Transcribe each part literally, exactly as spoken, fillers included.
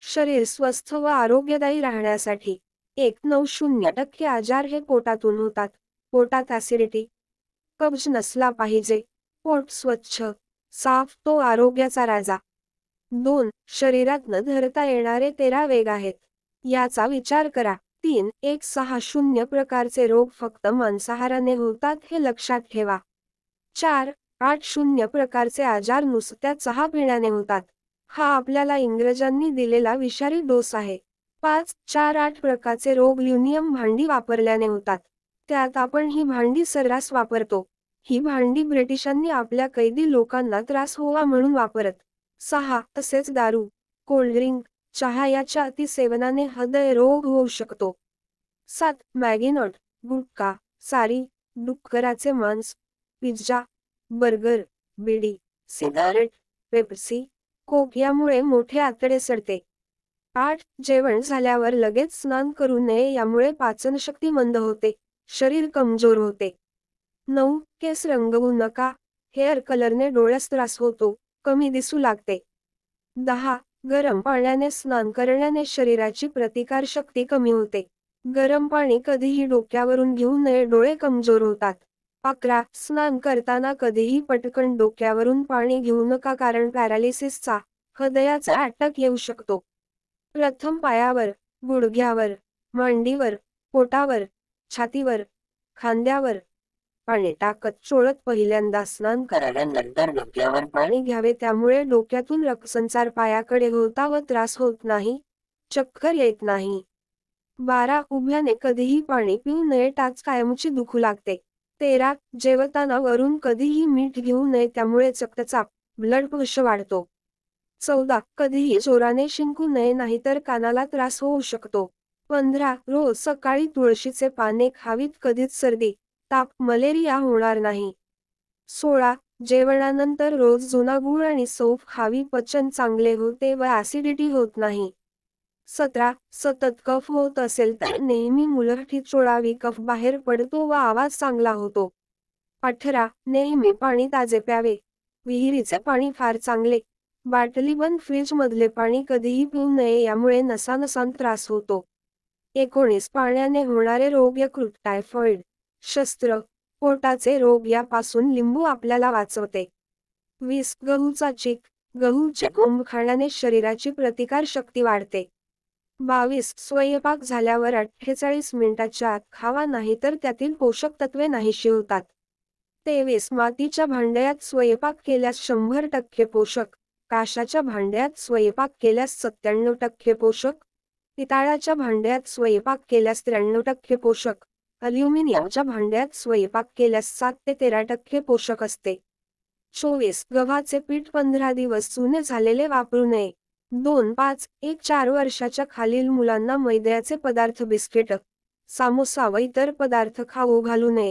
शरीर स्वस्थ व आरोग्यदायी राहण्यासाठी एक नऊ शून्य टक्के आजार हे पोटातून होतात. पोटात ॲसिडिटी, कब्ज नसला पाहिजे. पोट स्वच्छ, साफ तो आरोग्याचा राजा. दोन शरीरात न धरता येणारे तेरा वेग आहेत. याचा विचार करा. तीन एक सहा शून्य प्रकारचे रोग फक्त मांसाहाराने होतात हे लक्षात ठेवा. चार आठ शून्य प्रकारचे आजार नुसत्या चहा पिण्याने होतात. हा आपल्याला इंग्रजांनी दिलेला विषारी डोस आहे. पाच चार आठ प्रकारचे रोग ल्युमिनियम भांडी वापरल्याने होतात. त्यात आपण ही भांडी सर्रास वापरतो. ही भांडी ब्रिटिशांनी आपल्या कैदी लोकांना त्रास होवा म्हणून वापरत. सहा तसेच दारू, कोल्ड्रिंक, चहा याच्या अतिसेवनाने हृदयरोग होऊ शकतो. सात मॅगीनट, गुटखा, सारी, डुक्कराचे मांस, पिझ्झा, बर्गर, बिडी, सिगारेट, पेप्सी, कोक यामुळे मोठे आतडे सडते. आठ जेवण झाल्यावर लगेच स्नान करू नये, यामुळे पाचनशक्ती मंद होते, शरीर कमजोर होते. नऊ केस रंगवू नका, हेअर कलरने डोळ्यास त्रास होतो, कमी दिसू लागते. दहा गरम पाण्याने स्नान करण्याने शरीराची प्रतिकारशक्ती कमी होते. गरम पाणी कधीही डोक्यावरून घेऊ नये, डोळे कमजोर होतात. अकरा स्नान करताना कधीही पटकन डोक्यावरून पाणी घेऊ नका, कारण पॅरालिसिसचा, हृदयाचा अटॅक येऊ शकतो. प्रथम पायावर, गुडघ्यावर, मांडीवर, पोटावर, छातीवर, खांद्यावर पाणी टाकत चोळत पहिल्यांदा स्नान कराव्यानंतर डोक्यावर पाणी घ्यावे, त्यामुळे डोक्यातून रक्तसंचार पायाकडे होता व त्रास होत नाही, चक्कर येत नाही. बारा उभ्याने कधीही पाणी पिऊ नये, टाच कायमची दुखू लागते. तेरा जेवताना वरून कधीही मीठ घेऊ नये, त्यामुळे रक्तचाप, ब्लड प्रेशर वाढतो. चौदा कधीही जोराने शिंकू नये, नाहीतर कानाला त्रास होऊ शकतो. पंधरा रोज सकाळी तुळशीचे पाने खावीत, कधीच सर्दी, ताप, मलेरिया होणार नाही. सोळा जेवणानंतर रोज जुना गूळ आणि सौंफ खावी, पचन चांगले होते व ॲसिडिटी होत नाही. सतरा सतत कफ होत असेल तर नेहमी मुलठीत चोळावी, कफ बाहेर पडतो व आवाज चांगला होतो. अठरा नेहमी पाणी ताजे प्यावे, विहिरीचे पाणी फार चांगले. बाटलीबंद फ्रीजमधले पाणी कधीही पिऊ नये, यामुळे नसानसांत त्रास होतो. एकोणीस पाण्याने होणारे रोग, यकृत, टायफॉइड, शस्त्र, पोटाचे रोग यापासून लिंबू आपल्याला वाचवते. वीस गहूचा चीक, गहूचे कोंब खाण्याने शरीराची प्रतिकार शक्ती वाढते. बावीस स्वयंपाक झाल्यावर अठ्ठेचाळीस मिनिटाच्या आत खावा, नाही तर त्यातील पोषक तत्वे नाहीशी होतात. तेवीस मातीच्या भांड्यात स्वयंपाक केल्यास शंभर टक्के पोषक, काशाच्या भांड्यात स्वयंपाक केल्यास सत्त्याण्णव टक्के पोषक, पितळाच्या भांड्यात स्वयंपाक केल्यास त्र्याण्णव टक्के पोषक, अल्युमिनियमच्या भांड्यात स्वयंपाक केल्यास सात ते तेरा टक्के पोषक असते. चोवीस गव्हाचे पीठ पंधरा दिवस जुने झालेले वापरू नये. दोन पाच एक चार वर्षाच्या खालील मुलांना मैद्याचे पदार्थ, बिस्किट, सामोसा व इतर पदार्थ खाऊ घालू नये.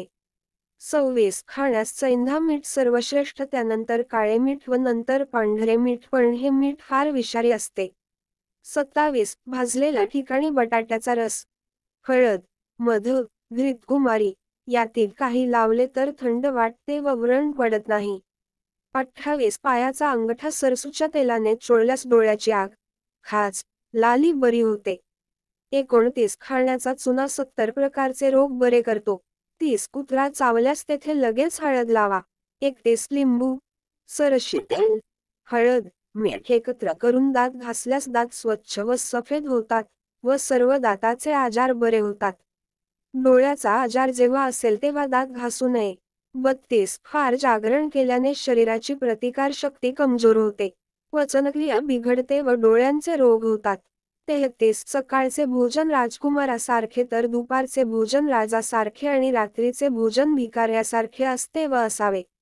सव्वीस खाण्यास सैंधा मीठ सर्वश्रेष्ठ, त्यानंतर काळे मीठ व नंतर पांढरे मीठ, पण हे मीठ फार विषारी असते. सत्तावीस भाजलेल्या ठिकाणी बटाट्याचा रस, हळद, मध, घृतकुमारी यातील काही लावले तर थंड वाटते व व्रण पडत नाही. अठ्ठावीस पायाचा अंगठा सरसूच्या तेलाने चोळल्यास डोळ्याची आग, खाज, लाली बरी होते. एकोणतीस खाण्याचा चुना सत्तर प्रकारचे रोग बरे करतो. तीस कुत्रा चावल्यास तेथे लगेच हळद लावा. एकतीस लिंबू, सरशी तेल, हळद, मीठ एकत्र करून दात घासल्यास दात स्वच्छ व सफेद होतात व सर्व दाताचे आजार बरे होतात. डोळ्याचा आजार जेव्हा असेल तेव्हा दात घासू नये. बत्तीस फार जागरण केल्याने शरीराची प्रतिकार शक्ती कमजोर होते, पचनक्रिया बिघडते व डोळ्यांचे रोग होतात. तेहतीस सकाळचे भोजन राजकुमारासारखे तर दुपारचे भोजन राजासारखे आणि रात्रीचे भोजन भिकाऱ्यासारखे असते व असावे.